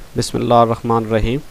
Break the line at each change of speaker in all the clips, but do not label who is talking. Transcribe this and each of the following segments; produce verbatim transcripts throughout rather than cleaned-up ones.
बिस्मिल्लाहिर्रहमानिर्रहीम।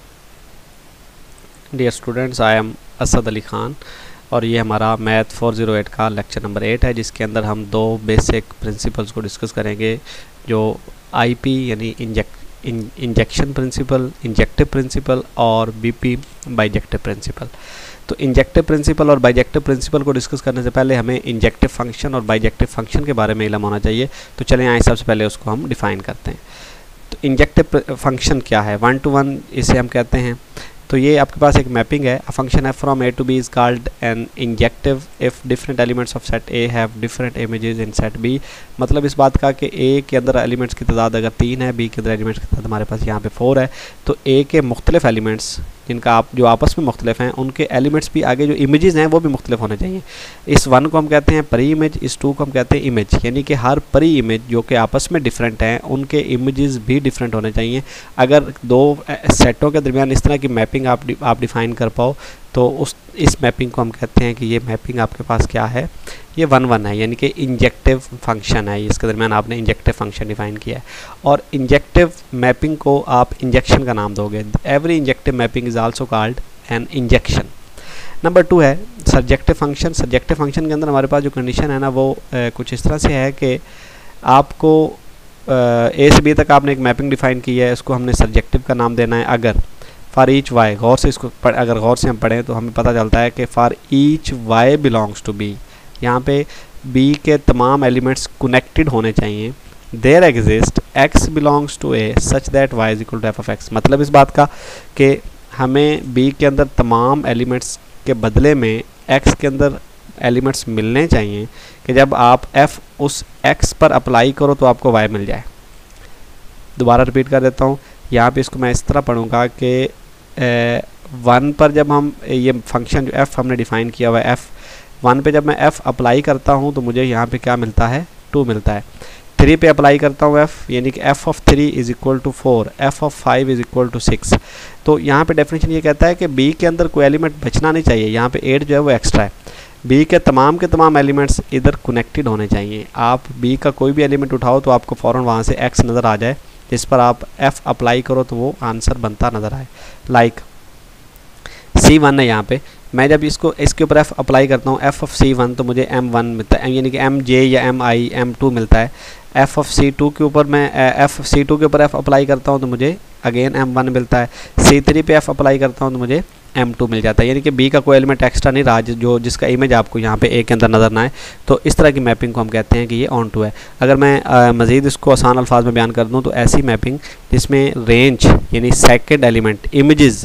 Dear students, I am Asad Ali Khan और ये हमारा मैथ फोर ज़ीरो एट का लेक्चर नंबर एट है, जिसके अंदर हम दो बेसिक प्रिंसिपल्स को डिस्कस करेंगे, जो आईपी यानी inject injection principle, injective principle और बीपी बाइजेक्टिव प्रिंसिपल। तो इंजेक्टिव प्रिंसिपल और बाइजेक्टिव प्रिंसिपल को डिस्कस करने से पहले हमें इंजेक्टिव फंक्शन और बाइजेक्टिव फंक्शन के बारे में इल्म होना चाहिए। तो चलें आइए सबसे पहले उसको हम डिफ़ाइन करते हैं। तो इंजेक्टिव फंक्शन क्या है? वन टू वन इसे हम कहते हैं। तो ये आपके पास एक मैपिंग है। A function f from A to B is called an injective if different elements of set A have different images in set B. मतलब इस बात का कि ए के अंदर एलिमेंट्स की तादाद अगर तीन है, बी के अंदर एलिमेंट्स की तादाद हमारे पास यहाँ पे फोर है, तो ए के मुख्तलिफ एलिमेंट्स जिनका आप जो आपस में मुख्तलिफ हैं, उनके एलिमेंट्स भी आगे जो इमेजेस हैं वो भी मुख्तलिफ होने चाहिए। इस वन को हम कहते हैं परी इमेज, इस टू को हम कहते हैं इमेज, यानी कि हर परी इमेज जो कि आपस में डिफरेंट हैं उनके इमेजेस भी डिफरेंट होने चाहिए। अगर दो सेटों के दरमियान इस तरह की मैपिंग आप आप डिफ़ाइन कर पाओ तो उस इस मैपिंग को हम कहते हैं कि ये मैपिंग आपके पास क्या है, ये वन वन है, यानी कि इंजेक्टिव फंक्शन है। इसके दरमियान आपने इंजेक्टिव फंक्शन डिफाइन किया है और इंजेक्टिव मैपिंग को आप इंजेक्शन का नाम दोगे। Every injective mapping is also called an injection. Number two है सब्जेक्टिव फंक्शन। सब्जेक्टिव फंक्शन के अंदर हमारे पास जो कंडीशन है ना वो ए, कुछ इस तरह से है कि आपको ए से बी तक आपने एक मैपिंग डिफाइन की है, इसको हमने सब्जेक्टिव का नाम देना है। अगर फॉर ईच वाई, गौर से इसको पढ़, अगर गौर से हम पढ़ें तो हमें पता चलता है कि for each y belongs to B, यहाँ पे बी के तमाम एलिमेंट्स कनेक्टेड होने चाहिए। There exist x belongs to A such that y is equal to f of x. मतलब इस बात का कि हमें बी के अंदर तमाम एलिमेंट्स के बदले में एक्स के अंदर एलिमेंट्स मिलने चाहिए कि जब आप एफ उस एक्स पर अप्लाई करो तो आपको वाई मिल जाए। दोबारा रिपीट कर देता हूँ, यहाँ पे इसको मैं इस तरह पढ़ूँगा कि वन पर जब हम ये फंक्शन जो एफ़ हमने डिफ़ाइन किया हुआ है, एफ़ वन पे जब मैं एफ़ अप्लाई करता हूँ तो मुझे यहाँ पे क्या मिलता है, टू मिलता है। थ्री पे अप्लाई करता हूँ एफ़, यानी कि f of three is equal to four, f of five is equal to six. तो यहाँ पे डेफिनेशन ये कहता है कि बी के अंदर कोई एलिमेंट बचना नहीं चाहिए। यहाँ पे एट जो है वो एक्स्ट्रा है। बी के तमाम के तमाम एलिमेंट्स इधर कनेक्टेड होने चाहिए। आप बी का कोई भी एलिमेंट उठाओ तो आपको फ़ौरन वहाँ से एक्स नज़र आ जाए, जिस पर आप एफ़ अप्लाई करो तो वो आंसर बनता नज़र आए। लाइक सी वन है, यहाँ पे मैं जब इसको इसके ऊपर एफ़ अप्लाई करता हूँ, एफ़ ऑफ सी वन, तो मुझे एम वन मिलता है, यानी कि एम जे या एम आई एम टू मिलता है। एफ़ ऑफ सी टू के ऊपर मैं एफ़ सी टू के ऊपर एफ़ अप्लाई करता हूँ तो मुझे अगेन एम वन मिलता है। सी थ्री पे एफ़ अप्लाई करता हूँ तो मुझे एम टू मिल जाता है, यानी कि बी का कोई एलिमेंट एक्स्ट्रा नहीं रहा जो जिसका इमेज आपको यहाँ पे ए के अंदर नज़र ना आए। तो इस तरह की मैपिंग को हम कहते हैं कि ये ऑन टू है। अगर मैं मज़ीद इसको आसान अल्फाज में बयान कर दूँ तो ऐसी मैपिंग जिसमें रेंज यानी सेकंड एलिमेंट इमेजेस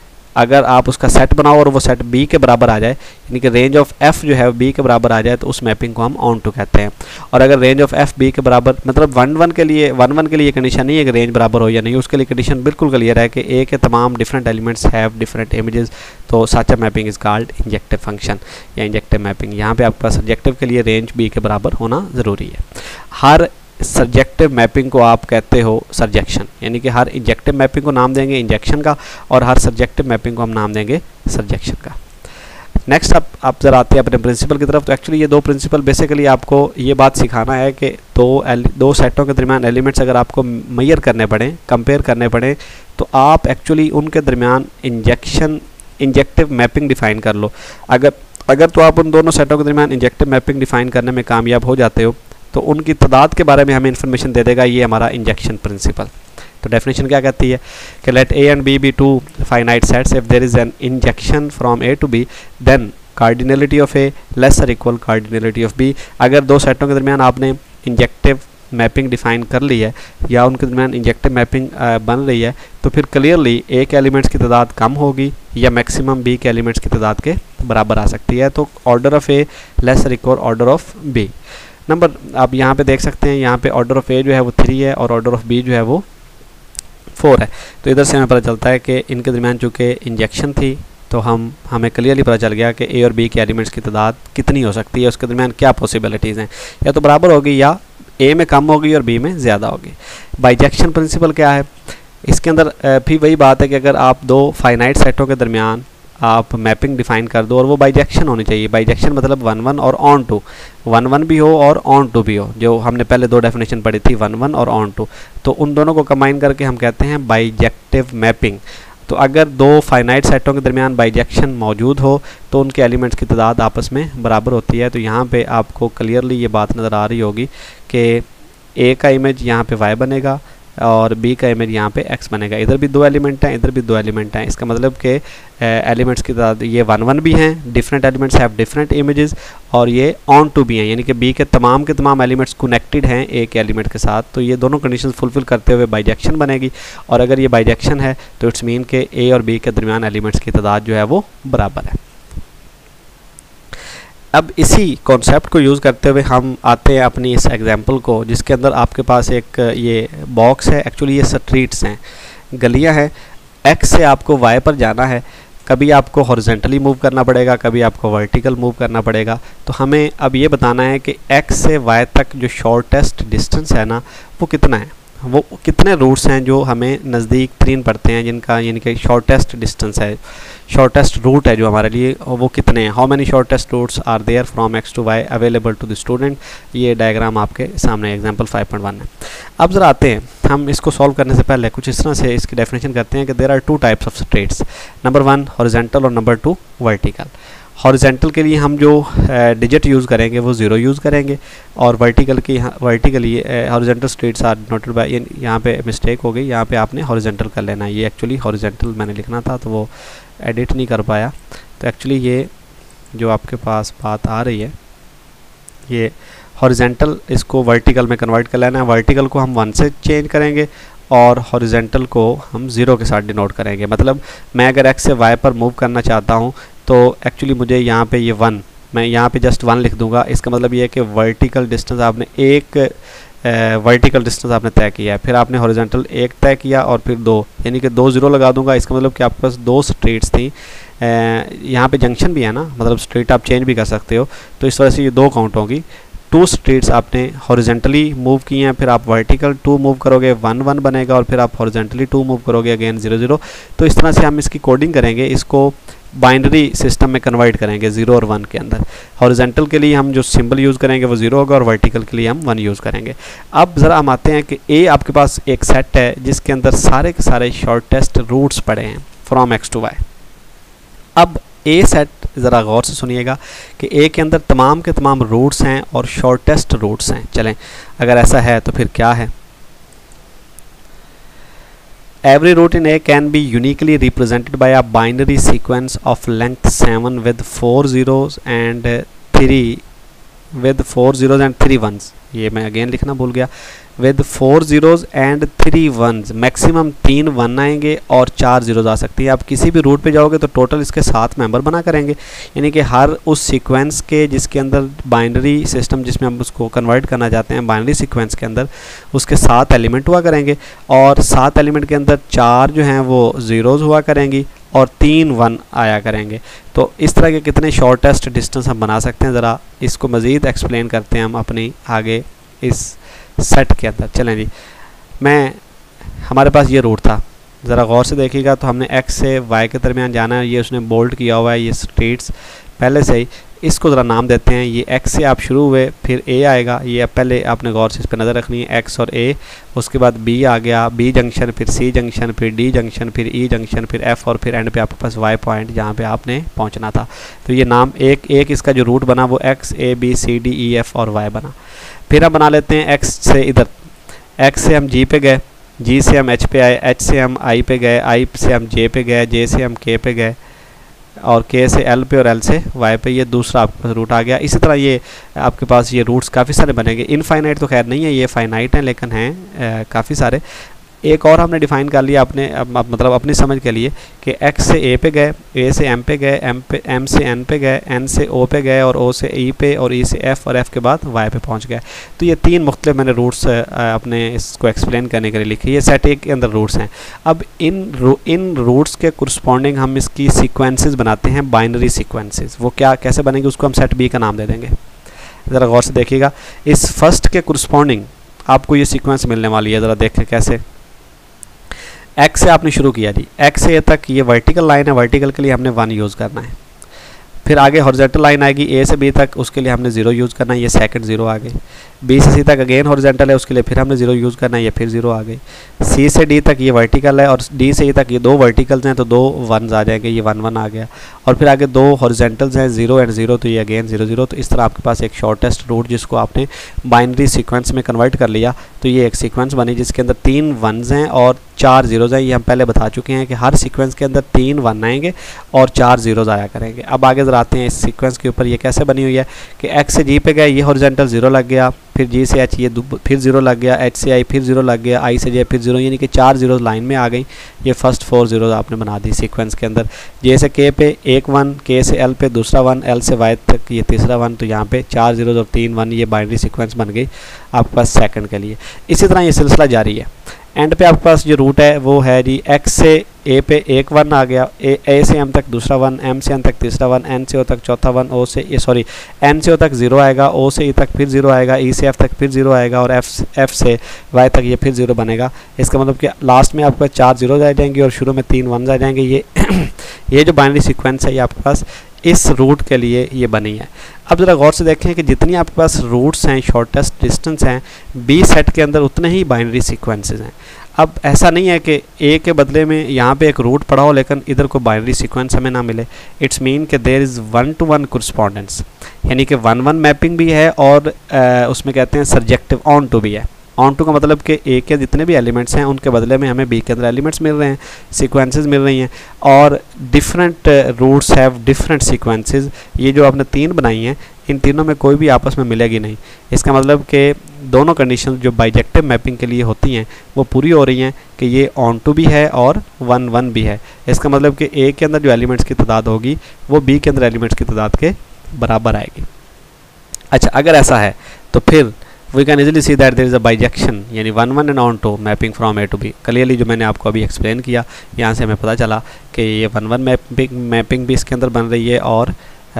अगर आप उसका सेट बनाओ और वो सेट बी के बराबर आ जाए, यानी कि रेंज ऑफ एफ़ जो है बी के बराबर आ जाए, तो उस मैपिंग को हम ऑन टू कहते हैं। और अगर रेंज ऑफ एफ़ बी के बराबर, मतलब वन वन के लिए वन वन के लिए कंडीशन नहीं है कि रेंज बराबर हो या नहीं, उसके लिए कंडीशन बिल्कुल क्लियर है कि ए के तमाम different elements have different images, तो such a mapping is called injective function या इंजेक्टिव मैपिंग। यहाँ पे आपके पास सब्जेक्टिव के लिए रेंज बी के बराबर होना ज़रूरी है। हर सब्जेक्टिव मैपिंग को आप कहते हो सर्जेक्शन, यानी कि हर इंजेक्टिव मैपिंग को नाम देंगे इंजेक्शन का और हर सब्जेक्टिव मैपिंग को हम नाम देंगे सर्जेक्शन का। नेक्स्ट आप आप ज़रा आते हैं अपने प्रिंसिपल की तरफ। तो एक्चुअली ये दो प्रिंसिपल बेसिकली आपको ये बात सिखाना है कि दो दो सेटों के दरमियान एलिमेंट्स अगर आपको मैयर करने पड़े, कंपेयर करने पड़े, तो आप एक्चुअली उनके दरमियान इंजेक्शन इंजेक्टिव मैपिंग डिफ़ाइन कर लो। अगर अगर तो आप उन दोनों सेटों के दरमियान इंजेक्टिव मैपिंग डिफ़ाइन करने में कामयाब हो जाते हो तो उनकी तादाद के बारे में हमें इन्फॉर्मेशन दे देगा ये हमारा इंजेक्शन प्रिंसिपल। तो डेफिनेशन क्या कहती है कि let A and B be two finite sets, if there is an injection from A to B then cardinality of A less और इक्वल कार्डिनलिटी ऑफ बी। अगर दो सेटों के दरमियान आपने इंजेक्टिव मैपिंग डिफ़ाइन कर ली है या उनके दरमियान इंजेक्टिव मैपिंग बन रही है तो फिर क्लियरली ए के एलिमेंट्स की तादाद कम होगी या मैक्सिमम बी के एलिमेंट्स की तादाद के बराबर आ सकती है। तो ऑर्डर ऑफ ए लेस और equal order of B. Number आप यहाँ पे देख सकते हैं, यहाँ पे ऑर्डर ऑफ ए जो है वो थ्री है और ऑर्डर ऑफ बी जो है वो फोर है। तो इधर से हमें पता चलता है कि इनके दरमियान चूँकि इंजेक्शन थी तो हम हमें क्लियरली पता चल गया कि ए और बी के एलिमेंट्स की तादाद कितनी हो सकती है, उसके दरमियान क्या पॉसिबिलिटीज़ हैं, या तो बराबर होगी या ए में कम होगी और बी में ज़्यादा होगी। बाइजेक्शन प्रिंसिपल क्या है? इसके अंदर भी वही बात है कि अगर आप दो फाइनाइट सेटों के दरमियान आप मैपिंग डिफाइन कर दो और वो बाइजेक्शन होनी चाहिए। बाइजेक्शन मतलब वन वन और ऑन टू, वन वन भी हो और ऑन टू भी हो, जो हमने पहले दो डेफिनेशन पढ़ी थी वन वन और ऑन टू, तो उन दोनों को कंबाइन करके हम कहते हैं बाइजेक्टिव मैपिंग। तो अगर दो फाइनाइट सेटों के दरमियान बाइजेक्शन मौजूद हो तो उनके एलिमेंट्स की तादाद आपस में बराबर होती है। तो यहाँ पे आपको क्लियरली ये बात नज़र आ रही होगी कि ए का इमेज यहाँ पे वाई बनेगा और बी का इमेज यहाँ पे एक्स बनेगा। इधर भी दो एलिमेंट हैं, इधर भी दो एलिमेंट हैं। इसका मतलब कि एलिमेंट्स की तादाद ये वन वन भी हैं, different elements have different images, और ये ऑन टू भी हैं, यानी कि बी के तमाम के तमाम एलिमेंट्स कनेक्टेड हैं ए के एलिमेंट के साथ। तो ये दोनों कंडीशंस फुलफिल करते हुए बाइजेक्शन बनेगी, और अगर ये बाइजेक्शन है तो इट्स मीन के ए और बी के दरमियान एलिमेंट्स की तादाद जो है वो बराबर है। अब इसी कॉन्सेप्ट को यूज़ करते हुए हम आते हैं अपनी इस एग्जांपल को, जिसके अंदर आपके पास एक ये बॉक्स है। एक्चुअली ये स्ट्रीट्स हैं, गलियां हैं। एक्स से आपको वाई पर जाना है, कभी आपको हॉरिजेंटली मूव करना पड़ेगा, कभी आपको वर्टिकल मूव करना पड़ेगा। तो हमें अब ये बताना है कि एक्स से वाई तक जो शॉर्टेस्ट डिस्टेंस है ना वो कितना है, वो कितने रूट्स हैं जो हमें नज़दीक तरीन पड़ते हैं, जिनका यानी कि शॉर्टेस्ट डिस्टेंस है, शॉर्टेस्ट रूट है जो हमारे लिए, वो कितने हैं। How many shortest routes are there from x to y available to the student. ये डायग्राम आपके सामने एग्जांपल फाइव पॉइंट वन है। अब ज़रा आते हैं, हम इसको सॉल्व करने से पहले कुछ इस तरह से इसकी डेफिनेशन करते हैं कि there are two types of straights, number one horizontal और नंबर टू वर्टिकल। हॉरिजेंटल के लिए हम जो डिजिट यूज़ करेंगे वो ज़ीरो यूज़ करेंगे, और वर्टिकल की vertically horizontal straights are denoted by, यहाँ पे मिस्टेक हो गई, यहाँ पे आपने हॉरिजेंटल कर लेना है। ये एक्चुअली हॉरिजेंटल मैंने लिखना था तो वो एडिट नहीं कर पाया। तो एक्चुअली ये जो आपके पास बात आ रही है, ये हॉरिजेंटल इसको वर्टिकल में कन्वर्ट कर लेना है। वर्टिकल को हम वन से चेंज करेंगे और हॉरिजेंटल को हम ज़ीरो के साथ डिनोट करेंगे। मतलब मैं अगर एक्स से वाई पर मूव करना चाहता हूँ तो एक्चुअली मुझे यहाँ पे ये वन, मैं यहाँ पे जस्ट वन लिख दूंगा। इसका मतलब ये है कि वर्टिकल डिस्टेंस आपने एक वर्टिकल डिस्टेंस आपने तय किया है, फिर आपने हॉरिजॉन्टल एक तय किया और फिर दो, यानी कि दो ज़ीरो लगा दूंगा। इसका मतलब कि आपके पास दो स्ट्रीट्स थी, यहाँ पे जंक्शन भी है ना, मतलब स्ट्रीट आप चेंज भी कर सकते हो, तो इस वजह से ये दो काउंट होगी। टू स्ट्रीट्स आपने हॉरिजेंटली मूव किए हैं, फिर आप वर्टिकल टू मूव करोगे वन वन बनेगा, और फिर आप हॉरिजेंटली टू मूव करोगे अगेन ज़ीरो ज़ीरो। तो इस तरह से हम इसकी कोडिंग करेंगे, इसको बाइनरी सिस्टम में कन्वर्ट करेंगे ज़ीरो और वन के अंदर। हॉरिजेंटल के लिए हम जो सिंबल यूज़ करेंगे वो ज़ीरो होगा और वर्टिकल के लिए हम वन यूज़ करेंगे। अब ज़रा हम आते हैं कि ए आपके पास एक सेट है जिसके अंदर सारे के सारे शॉर्टेस्ट रूट्स पड़े हैं फ्रॉम एक्स टू वाई। अब ए सेट ज़रा गौर से सुनिएगा कि ए के अंदर तमाम के तमाम रूट्स हैं और शॉर्टेस्ट रूट्स हैं। चलें, अगर ऐसा है तो फिर क्या है? Every root in A can be uniquely represented by a binary sequence of length seven with four zeros and three with four zeros and three ones। ये मैं अगेन लिखना भूल गया। with four zeros and three ones, maximum तीन one आएंगे और चार zeros आ सकती है। आप किसी भी रूट पे जाओगे तो टोटल इसके सात मेंबर बना करेंगे, यानी कि हर उस सीक्वेंस के जिसके अंदर बाइनरी सिस्टम जिसमें हम उसको कन्वर्ट करना चाहते हैं, बाइनरी सीक्वेंस के अंदर उसके सात एलिमेंट हुआ करेंगे, और सात एलिमेंट के अंदर चार जो हैं वो ज़ीरोज़ हुआ करेंगी और तीन वन आया करेंगे। तो इस तरह के कितने शॉर्टेस्ट डिस्टेंस हम बना सकते हैं, ज़रा इसको मज़ीद एक्सप्लेन करते हैं हम अपनी आगे इस सेट के अंदर। चलें जी, मैं हमारे पास ये रूट था, ज़रा गौर से देखिएगा। तो हमने एक्स से वाई के दरमियान जाना है, ये उसने बोल्ड किया हुआ है, ये स्ट्रीट्स पहले से ही। इसको ज़रा नाम देते हैं, ये एक्स से आप शुरू हुए, फिर ए आएगा, ये पहले आपने गौर से इस पर नज़र रखनी है, एक्स और ए। उसके बाद बी आ गया, बी जंक्शन, फिर सी जंक्शन, फिर डी जंक्शन, फिर ई जंक्शन, फिर एफ, और फिर एंड पे आपके पास वाई पॉइंट जहाँ पे आपने पहुँचना था। तो ये नाम एक एक इसका जो रूट बना वो X A B C D E F और वाई बना। फिर हम बना लेते हैं एक्स से इधर, एक्स से हम जी पे गए, जी से हम एच पे आए, एच से हम आई पे गए, आई से हम जे पे गए, जे से हम के पे गए, और के से एल पे और एल से वाई पे। ये दूसरा आपके पास रूट आ गया। इसी तरह ये आपके पास ये रूट्स काफ़ी सारे बनेंगे। इनफाइनाइट तो खैर नहीं है, ये फाइनाइट हैं, लेकिन हैं काफ़ी सारे। एक और हमने डिफ़ाइन कर लिया अपने अब, अब, मतलब अपनी समझ के लिए कि एक्स से ए पे गए, ए से एम पे गए, एम पे एम से एन पे गए, एन से ओ पे गए, और ओ से ई पे, और ई से एफ, और एफ के बाद वाई पे पहुंच गए। तो ये तीन मुख्तलिफ मैंने रूट्स अपने इसको एक्सप्लेन करने के लिए लिखे। ये सेट एक के अंदर रूट्स हैं। अब इन रू, इन रूट्स के करस्पॉन्डिंग हम इसकी सीक्वेंसेस बनाते हैं, बाइनरी सीक्वेंसेस। वो क्या कैसे बनेंगे, उसको हम सेट बी का नाम दे देंगे। ज़रा गौर से देखिएगा, इस फर्स्ट के करस्पॉन्डिंग आपको ये सीक्वेंस मिलने वाली है। ज़रा देखें कैसे। एक्स से आपने शुरू किया जी, एक्स से ए तक ये वर्टिकल लाइन है, वर्टिकल के लिए हमने वन यूज़ करना है। फिर आगे हॉरिजॉन्टल लाइन आएगी ए से बी तक, उसके लिए हमने ज़ीरो यूज़ करना है, ये सेकंड ज़ीरो आ गई। बी से सी तक अगेन हॉरिजॉन्टल है, उसके लिए फिर हमने ज़ीरो यूज़ करना है, ये फिर ज़ीरो आ गई। सी से डी तक ये वर्टिकल है और डी से ई तक ये दो वर्टिकल्स हैं तो दो वन्स आ जाएंगे, ये वन वन आ गया। और फिर आगे दो हॉरिजॉन्टल्स हैं ज़ीरो एंड ज़ीरो, तो ये अगेन ज़ीरो ज़ीरो। तो इस तरह आपके पास एक शॉर्टेस्ट रूट जिसको आपने बाइनरी सीक्वेंस में कन्वर्ट कर लिया, तो ये एक सीक्वेंस बनी जिसके अंदर तीन वन्स हैं और चार ज़ीरोज़ हैं। ये हम पहले बता चुके हैं कि हर सीक्वेंस के अंदर तीन वन आएंगे और चार ज़ीरोज़ आया करेंगे। अब आगे ज़रा आते हैं इस सीक्वेंस के ऊपर, ये कैसे बनी हुई है कि एक्स से जी पे गए, ये हॉरिजॉन्टल ज़ीरो लग गया, फिर जी से एच ये फिर ज़ीरो लग गया, एच से आई फिर ज़ीरो लग गया, आई से जे फिर ज़ीरो, यानी कि चार ज़ीरो लाइन में आ गई। ये फर्स्ट फोर ज़ीरो आपने बना दी सीक्वेंस के अंदर। जे से के पे एक वन, के से एल पे दूसरा वन, एल से वाई तक ये तीसरा वन, तो यहाँ पे चार ज़ीरो और तीन वन, ये बाइनरी सीक्वेंस बन गई आपके पास सेकंड के लिए। इसी तरह ये सिलसिला जारी है। एंड पे आपके पास जो रूट है वो है जी एक्स से ए पे एक वन आ गया, ए ए से एम तक दूसरा वन, एम से एन तक तीसरा वन, एन से ओ तक चौथा वन, ओ से ए सॉरी एन से ओ तक ज़ीरो आएगा, ओ से ई तक फिर ज़ीरो आएगा, ई से एफ तक फिर ज़ीरो आएगा और एफ एफ से वाई तक ये फिर ज़ीरो बनेगा। इसका मतलब कि लास्ट में आपके पास चार ज़ीरो आ जाएंगे और शुरू में तीन वन आ जाएंगे। ये ये जो बाइनरी सीक्वेंस है ये आपके पास इस रूट के लिए ये बनी है। अब ज़रा गौर से देखें कि जितनी आपके पास रूट्स हैं, शॉर्टेस्ट डिस्टेंस हैं, बी सेट के अंदर उतने ही बाइनरी सीक्वेंसेस हैं। अब ऐसा नहीं है कि ए के बदले में यहाँ पे एक रूट पड़ा हो लेकिन इधर को बाइनरी सीक्वेंस हमें ना मिले। इट्स मीन कि there is one to one correspondence, यानी कि वन वन मैपिंग भी है और आ, उसमें कहते हैं सर्जेक्टिव ऑन टू भी है। ऑन टू का मतलब कि ए के जितने भी एलिमेंट्स हैं उनके बदले में हमें बी के अंदर एलिमेंट्स मिल रहे हैं, सीक्वेंसेस मिल रही हैं और different routes have different sequences. ये जो आपने तीन बनाई हैं इन तीनों में कोई भी आपस में मिलेगी नहीं। इसका मतलब कि दोनों कंडीशन जो बाइजेक्टिव मैपिंग के लिए होती हैं वो पूरी हो रही हैं कि ये ऑन टू भी है और वन वन भी है। इसका मतलब कि ए के अंदर जो एलिमेंट्स की तादाद होगी वो बी के अंदर एलिमेंट्स की तादाद के बराबर आएगी। अच्छा, अगर ऐसा है तो फिर we can easily see that there is a bijection, यानी one one and onto mapping from A to B. Clearly जो मैंने आपको अभी एक्सप्लेन किया यहाँ से हमें पता चला कि ये वन वन मैपिंग मैपिंग भी इसके अंदर बन रही है और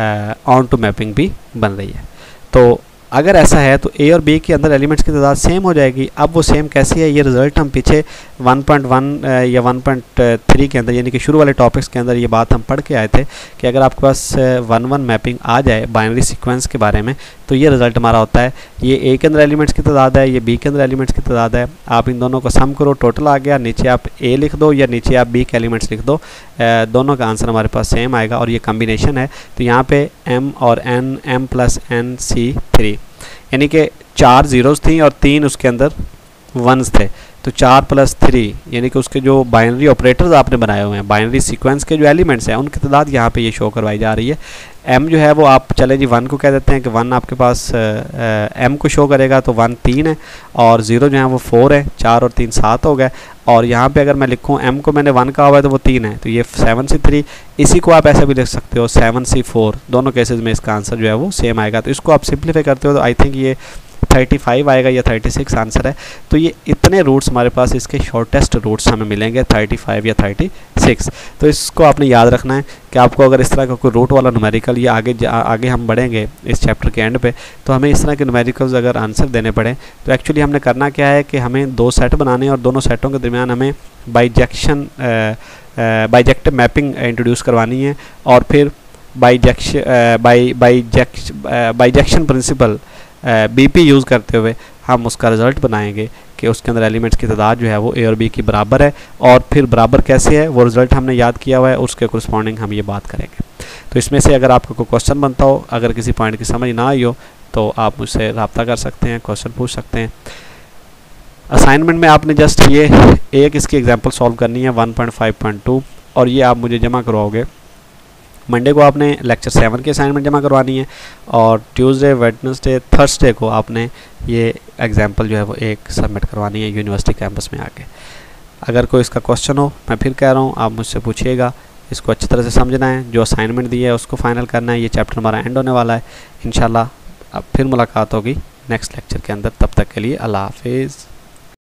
ऑन टू मैपिंग भी बन रही है। तो अगर ऐसा है तो ए और बी के अंदर एलिमेंट्स की तादाद सेम हो जाएगी। अब वो सेम कैसी है, ये रिजल्ट हम पीछे वन पॉइंट वन या वन पॉइंट थ्री के अंदर यानी कि शुरू वाले टॉपिक्स के अंदर ये बात हम पढ़ के आए थे कि अगर आपके पास वन वन मैपिंग आ जाए बाइनरी सीक्वेंस के बारे में तो ये रिजल्ट हमारा होता है। ये ए के अंदर एलिमेंट्स की तादाद है, ये बी के अंदर एलिमेंट्स की तादाद है। आप इन दोनों को सम करो, टोटल आ गया, नीचे आप ए लिख दो या नीचे आप बी के एलिमेंट्स लिख दो, दोनों का आंसर हमारे पास सेम आएगा और ये कम्बिनेशन है। तो यहाँ पे एम और N, M plus N C three, यानी कि चार ज़ीरोज़ थी और तीन उसके अंदर वंस थे, तो चार प्लस थ्री यानी कि उसके जो बाइनरी ऑपरेटर्स आपने बनाए हुए हैं, बाइनरी सीक्वेंस के जो एलिमेंट्स हैं उनकी तादाद यहाँ पे ये शो करवाई जा रही है। एम जो है वो आप चले जी वन को कह देते हैं कि वन आपके पास एम को शो करेगा तो वन तीन है और ज़ीरो जो है वो फोर है, चार और तीन सात हो गए। और यहाँ पे अगर मैं लिखूँ एम को मैंने वन कहा हुआ है तो वो तीन है, तो ये सेवन सी थ्री। इसी को आप ऐसे भी लिख सकते हो सेवन सी फोर, दोनों केसेस में इसका आंसर जो है वो सेम आएगा। तो इसको आप सिंप्लीफाई करते हो तो आई थिंक ये थर्टी फाइव आएगा या थर्टी सिक्स आंसर है। तो ये इतने रूट्स हमारे पास इसके शॉर्टेस्ट रूट्स हमें मिलेंगे थर्टी फाइव या थर्टी सिक्स। तो इसको आपने याद रखना है कि आपको अगर इस तरह का कोई रूट वाला न्यूमेरिकल या आगे आगे हम बढ़ेंगे इस चैप्टर के एंड पे तो हमें इस तरह के न्यूमेरिकल्स अगर आंसर देने पड़े तो एक्चुअली हमने करना क्या है कि हमें दो सेट बनाने और दोनों सेटों के दरमियान हमें बाइजेक्शन बाइजेक्टिव मैपिंग इंट्रोड्यूस करवानी है और फिर bijection by bijection bijection principle BP use करते हुए हम उसका रिज़ल्ट बनाएंगे कि उसके अंदर एलिमेंट्स की तादाद जो है वो ए और बी की बराबर है। और फिर बराबर कैसे है वो रिज़ल्ट हमने याद किया हुआ है, उसके कोरस्पॉन्डिंग हम ये बात करेंगे। तो इसमें से अगर आपको कोई क्वेश्चन बनता हो, अगर किसी पॉइंट की समझ ना आई हो तो आप मुझसे रब्ता कर सकते हैं, क्वेश्चन पूछ सकते हैं। असाइनमेंट में आपने जस्ट ये एक इसकी एग्जाम्पल सॉल्व करनी है one point five point two और ये आप मुझे जमा करवाओगे। मंडे को आपने लेक्चर सेवन की असाइनमेंट जमा करवानी है और ट्यूसडे, वेडनेसडे, थर्सडे को आपने ये एग्जाम्पल जो है वो एक सबमिट करवानी है यूनिवर्सिटी कैंपस में आके। अगर कोई इसका क्वेश्चन हो, मैं फिर कह रहा हूँ, आप मुझसे पूछिएगा। इसको अच्छी तरह से समझना है, जो असाइनमेंट दी है उसको फाइनल करना है। ये चैप्टर हमारा एंड होने वाला है इंशाल्लाह। अब फिर मुलाकात होगी नेक्स्ट लेक्चर के अंदर, तब तक के लिए अल्लाह हाफिज़।